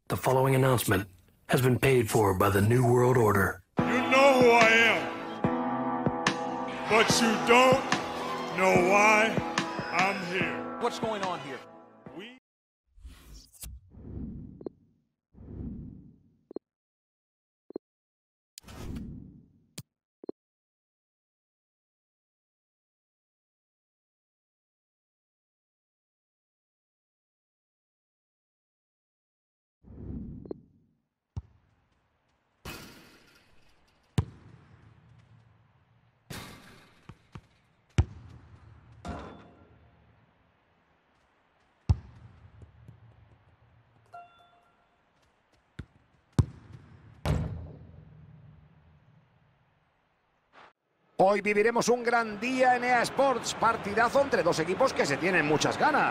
The following announcement has been paid for by the New World Order. You know who I am, but you don't know why I'm here. What's going on here? Hoy viviremos un gran día en EA Sports, partidazo entre dos equipos que se tienen muchas ganas.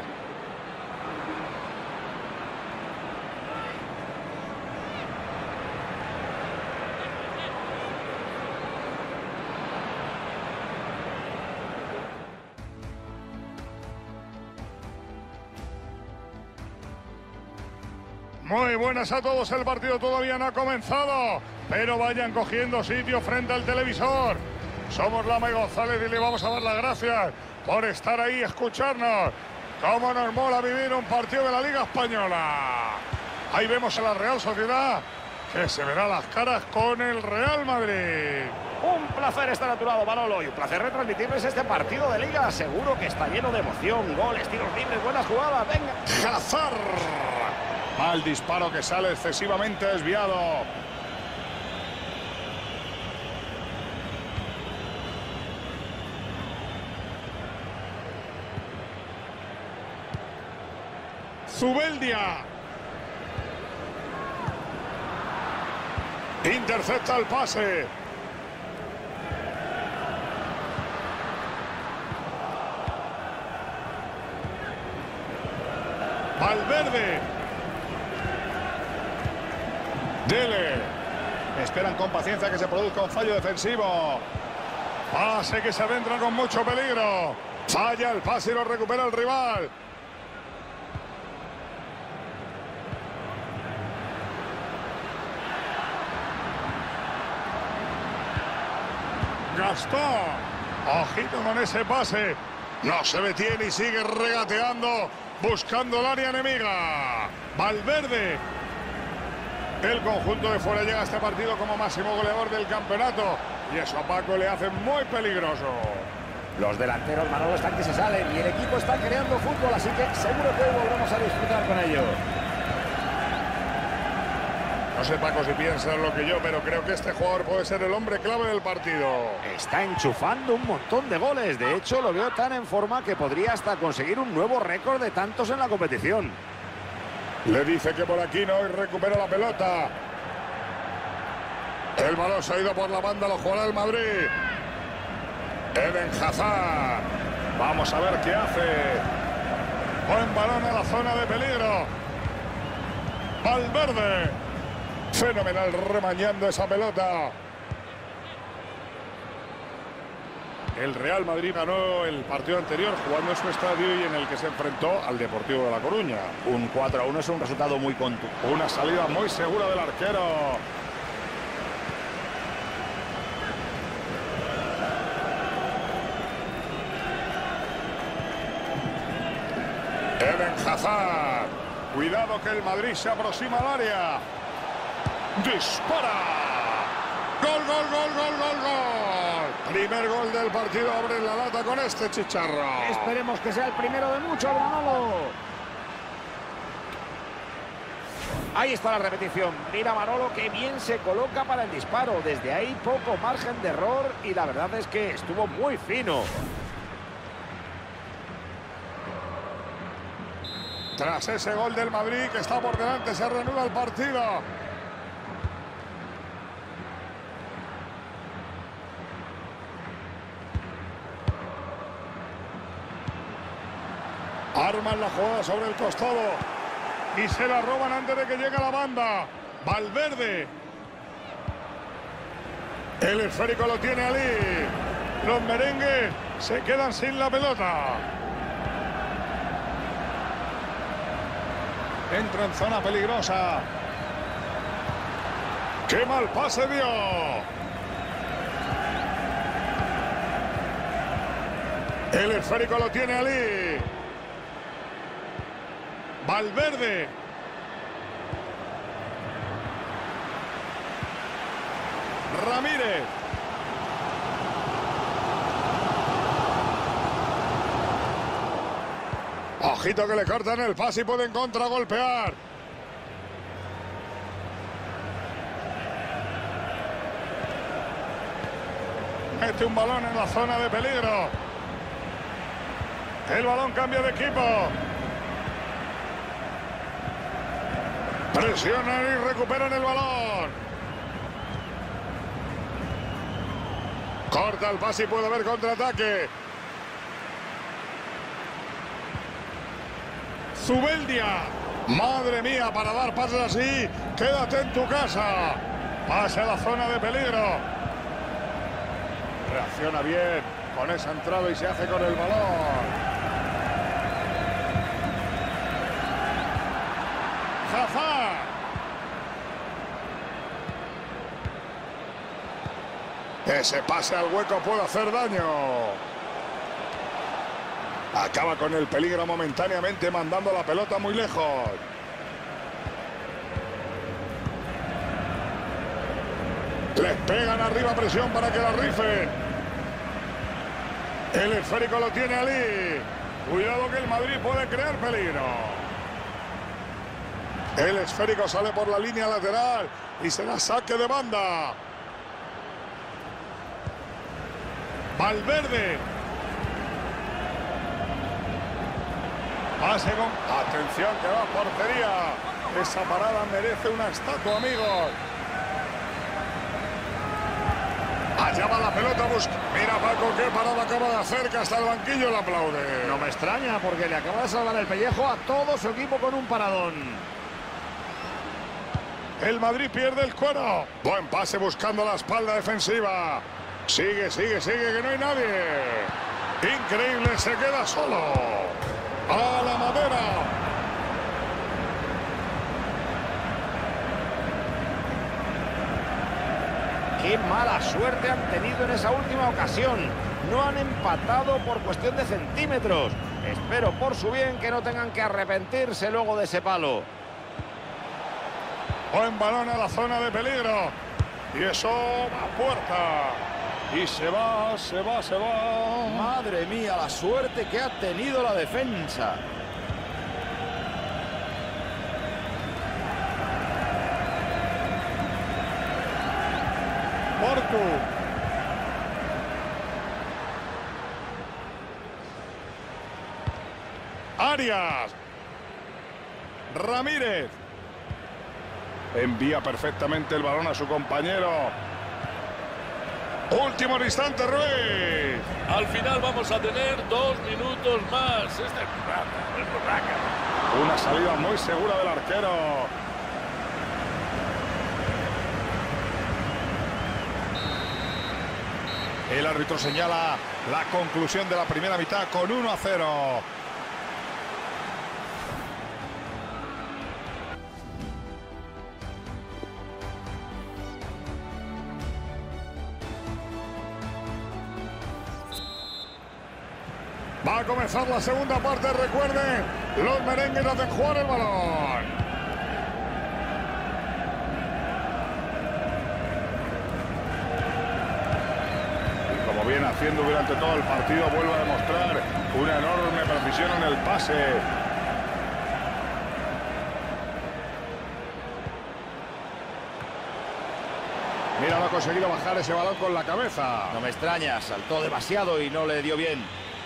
Muy buenas a todos, el partido todavía no ha comenzado, pero vayan cogiendo sitio frente al televisor. Somos Lama y González y le vamos a dar las gracias por estar ahí y escucharnos. Cómo nos mola vivir un partido de la Liga Española. Ahí vemos a la Real Sociedad, que se verá las caras con el Real Madrid. Un placer estar a tu lado, Manolo, y un placer retransmitirles este partido de Liga. Seguro que está lleno de emoción, goles, tiros libres, buenas jugadas, venga. Hazard. Mal disparo que sale excesivamente desviado. Zubeldia. Intercepta el pase. Valverde. Dele. Esperan con paciencia que se produzca un fallo defensivo. Pase que se adentra con mucho peligro. Falla el pase y lo recupera el rival. Gastón. Ojito con ese pase. No se detiene y sigue regateando, buscando el área enemiga. Valverde. El conjunto de fuera llega a este partido como máximo goleador del campeonato. Y eso a Paco le hace muy peligroso. Los delanteros, Manolo, están que se salen y el equipo está creando fútbol, así que seguro que hoy volvemos a disfrutar con ellos. No sé, Paco, si piensas lo que yo, pero creo que este jugador puede ser el hombre clave del partido. Está enchufando un montón de goles. De hecho, lo veo tan en forma que podría hasta conseguir un nuevo récord de tantos en la competición. Le dice que por aquí no y recupera la pelota. El balón se ha ido por la banda, lo jugará el Madrid. Eden Hazard. Vamos a ver qué hace. Buen balón a la zona de peligro. Valverde. Fenomenal remañando esa pelota. El Real Madrid ganó el partido anterior jugando en su estadio y en el que se enfrentó al Deportivo de La Coruña. Un 4-1 es un resultado muy contundente. Una salida muy segura del arquero. Eden Hazard. Cuidado que el Madrid se aproxima al área. Dispara. Gol, gol, gol, gol, gol, gol. Primer gol del partido, abre la lata con este chicharro. Esperemos que sea el primero de muchos, Manolo. Ahí está la repetición. Mira, Manolo, que bien se coloca para el disparo. Desde ahí poco margen de error y la verdad es que estuvo muy fino. Tras ese gol del Madrid que está por delante, se reanuda el partido. Arman la jugada sobre el costado y se la roban antes de que llegue a la banda. Valverde. El esférico lo tiene Ali. Los merengues se quedan sin la pelota. Entra en zona peligrosa. ¡Qué mal pase dio! El esférico lo tiene Ali. Valverde. Ramírez. Ojito que le cortan el pase y pueden contragolpear. Mete un balón en la zona de peligro. El balón cambia de equipo. Presionan y recuperan el balón. Corta el pase y puede haber contraataque. Zubeldia. Madre mía, para dar pases así, quédate en tu casa. Pase a la zona de peligro. Reacciona bien con esa entrada y se hace con el balón. Hazard. Ese pase al hueco puede hacer daño. Acaba con el peligro momentáneamente, mandando la pelota muy lejos. Les pegan arriba, presión para que la rifen. El esférico lo tiene Ali. Cuidado que el Madrid puede crear peligro. El esférico sale por la línea lateral y será saque de banda. Valverde. Pase con... Atención que va a portería. Esa parada merece una estatua, amigos. Allá va la pelota, busca. Mira Paco qué parada acaba de hacer, que hasta el banquillo le aplaude. No me extraña porque le acaba de salvar el pellejo a todo su equipo con un paradón. El Madrid pierde el cuero. Buen pase buscando la espalda defensiva. Sigue, que no hay nadie. Increíble, se queda solo. A la madera. Qué mala suerte han tenido en esa última ocasión. No han empatado por cuestión de centímetros. Espero por su bien que no tengan que arrepentirse luego de ese palo. Buen balón a la zona de peligro. Y eso va a puerta. Y se va. Madre mía, la suerte que ha tenido la defensa. Portu. Arias. Ramírez. Envía perfectamente el balón a su compañero. Último instante, Ruiz. Al final vamos a tener 2 minutos más. Es Una salida muy segura del arquero. El árbitro señala la conclusión de la primera mitad con 1-0. Va a comenzar la segunda parte, recuerden, los merengues hacen jugar el balón. Y como viene haciendo durante todo el partido, vuelve a demostrar una enorme precisión en el pase. Mira, no ha conseguido bajar ese balón con la cabeza. No me extraña, saltó demasiado y no le dio bien.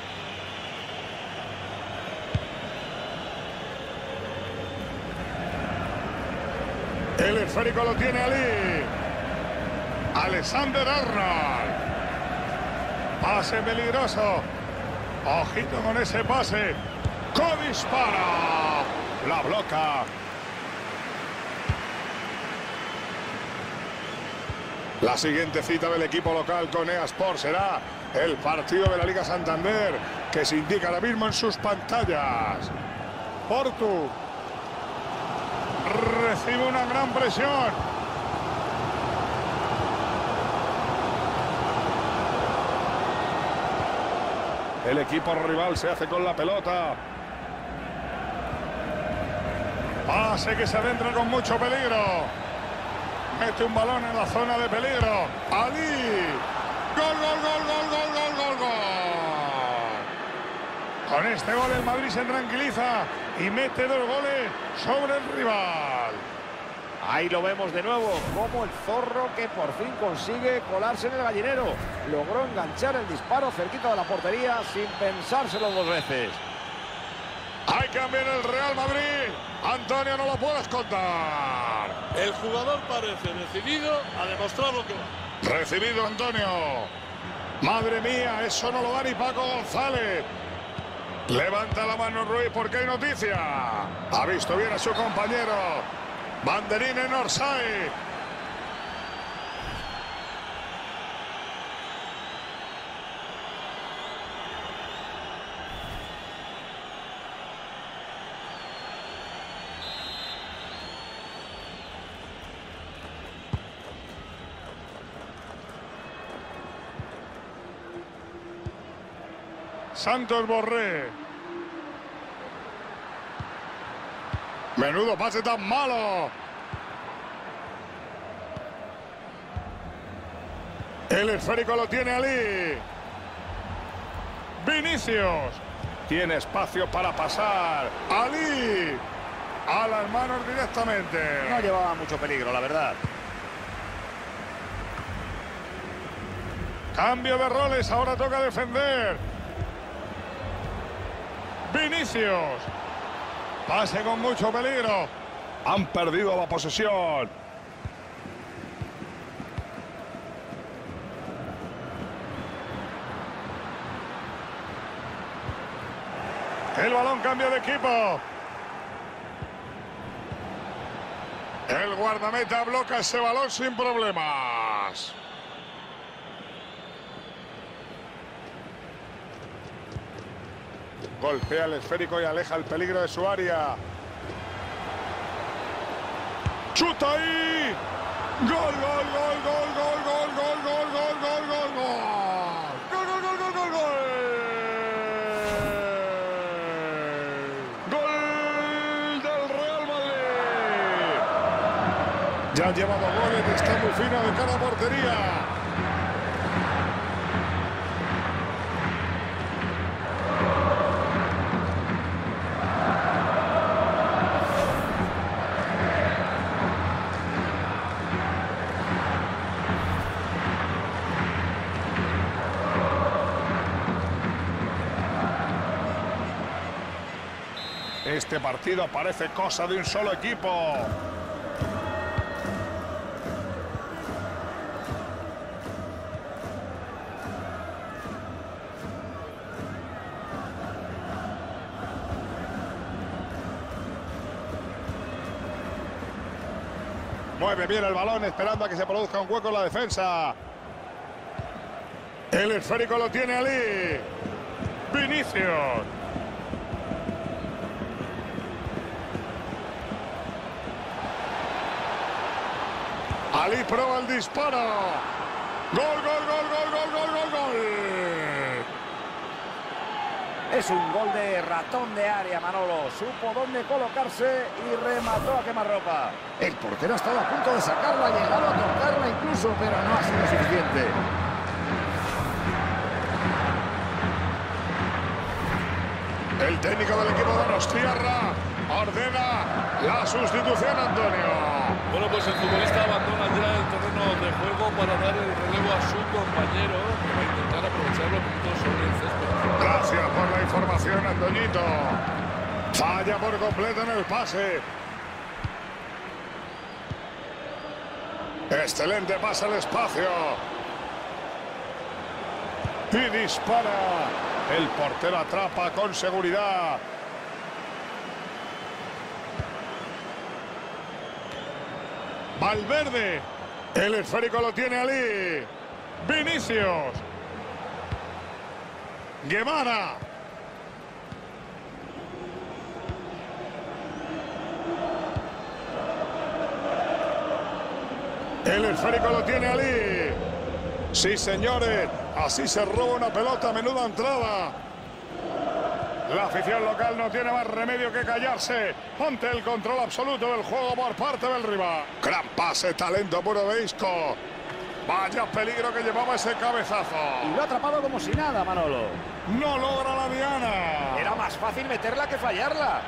El esférico lo tiene Ali. Alexander Arnold. Pase peligroso. Ojito con ese pase. ¡Dispara! La bloca. La siguiente cita del equipo local con EA Sport será el partido de la Liga Santander, que se indica ahora mismo en sus pantallas. Portu. Recibe una gran presión. El equipo rival se hace con la pelota. Pase que se adentra con mucho peligro. Mete un balón en la zona de peligro. Ali. Gol, gol, gol, gol, gol, gol, gol, gol. Con este gol el Madrid se tranquiliza y mete 2 goles sobre el rival. Ahí lo vemos de nuevo, como el zorro que por fin consigue colarse en el gallinero. Logró enganchar el disparo cerquita de la portería sin pensárselo 2 veces. Hay cambio en el Real Madrid. Antonio, no lo puedes contar. El jugador parece decidido a demostrar lo que va. Recibido Antonio. Madre mía, eso no lo da ni Paco González. Levanta la mano Ruiz porque hay noticia. Ha visto bien a su compañero. Banderín en Orsay. Santos Borré. Menudo pase tan malo. El esférico lo tiene Ali. Vinicius. Tiene espacio para pasar. Ali. A las manos directamente. No llevaba mucho peligro, la verdad. Cambio de roles, ahora toca defender. Vinicius. Pase con mucho peligro. Han perdido la posesión. El balón cambia de equipo. El guardameta bloca ese balón sin problemas. Golpea el esférico y aleja el peligro de su área. ¡Chuta ahí! ¡Gol, gol, gol, gol, gol, gol, gol, gol, gol, gol, gol, gol! ¡Gol, gol, gol, gol, gol, gol! ¡Gol del Real Madrid! Ya ha llevado goles, está muy fino de cada portería. Este partido parece cosa de un solo equipo. Mueve bien el balón esperando a que se produzca un hueco en la defensa. El esférico lo tiene Ali. Vinicius. Ali prueba el disparo. Gol, gol, gol, gol, gol, gol, gol, gol. Es un gol de ratón de área, Manolo. Supo dónde colocarse y remató a quemarropa. El portero ha estado a punto de sacarla, ha llegado a tocarla incluso, pero no ha sido suficiente. El técnico del equipo de Donostiarra ordena la sustitución, Antonio. Bueno, pues el futbolista abandona ya el terreno de juego para dar el relevo a su compañero que va a intentar aprovechar los minutos sobre el césped. Gracias por la información, Antoñito. Falla por completo en el pase. Excelente pase al espacio. Y dispara. El portero atrapa con seguridad. Valverde. El esférico lo tiene Ali. Vinicius. Guevara. El esférico lo tiene Ali. Sí, señores. Así se roba una pelota. Menuda entrada. La afición local no tiene más remedio que callarse ante el control absoluto del juego por parte del rival. Gran pase, talento puro de Isco. Vaya peligro que llevaba ese cabezazo. Y lo ha atrapado como si nada, Manolo. No logra la diana. Era más fácil meterla que fallarla.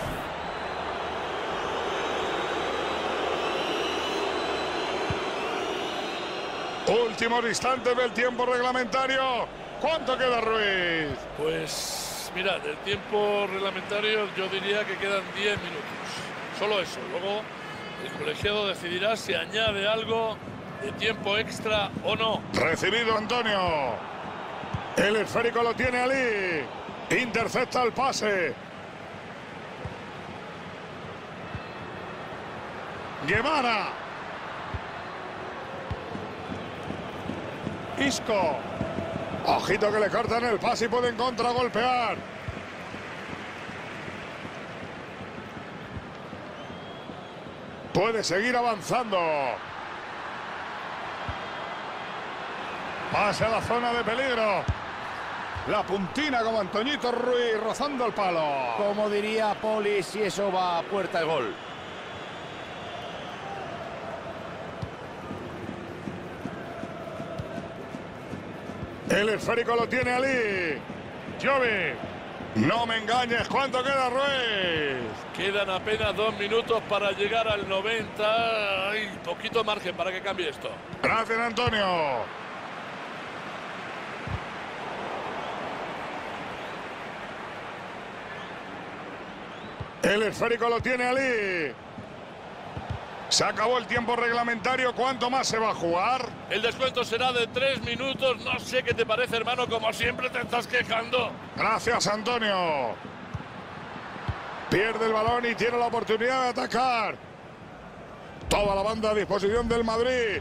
Últimos instantes del tiempo reglamentario. ¿Cuánto queda, Ruiz? Pues mira, del tiempo reglamentario yo diría que quedan 10 minutos. Solo eso. Luego el colegiado decidirá si añade algo de tiempo extra o no. Recibido Antonio. El esférico lo tiene Ali. Intercepta el pase. Guevara. Isco. Ojito que le cortan el pase y pueden contragolpear. Puede seguir avanzando. Pase a la zona de peligro. La puntina como Antoñito Ruiz rozando el palo. Como diría Poli, si eso va a puerta el gol. El esférico lo tiene Ali. Jovi. No me engañes. ¿Cuánto queda, Ruiz? Quedan apenas 2 minutos para llegar al 90. Hay poquito margen para que cambie esto. Gracias, Antonio. El esférico lo tiene Ali. Se acabó el tiempo reglamentario. ¿Cuánto más se va a jugar? El descuento será de 3 minutos. No sé qué te parece, hermano. Como siempre te estás quejando. Gracias, Antonio. Pierde el balón y tiene la oportunidad de atacar. Toda la banda a disposición del Madrid.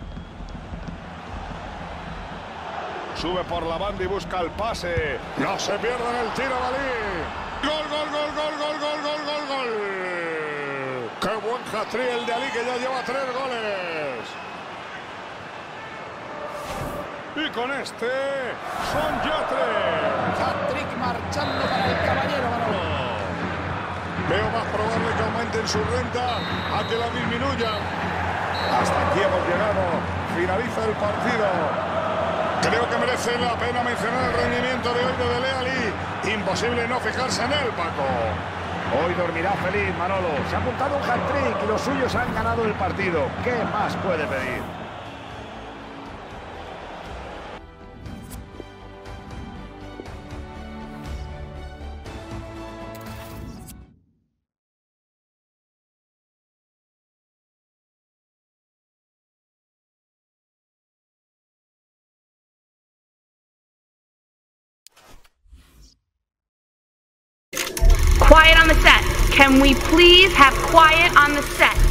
Sube por la banda y busca el pase. No se pierdan el tiro, Dalí. Gol, gol, gol, gol, gol, gol, gol, gol, gol. Qué buen hat-trick el de Ali, que ya lleva 3 goles. Y con este son ya 3. Hat-trick marchando para el caballero, Manolo. Veo más probable que aumenten su renta a que la disminuyan. Hasta aquí hemos llegado. Finaliza el partido. Creo que merece la pena mencionar el rendimiento de hoy de Dele Alli. Imposible no fijarse en él, Paco. Hoy dormirá feliz, Manolo. Se ha apuntado un hat-trick y los suyos han ganado el partido. ¿Qué más puede pedir? Quiet on the set. Can we please have quiet on the set?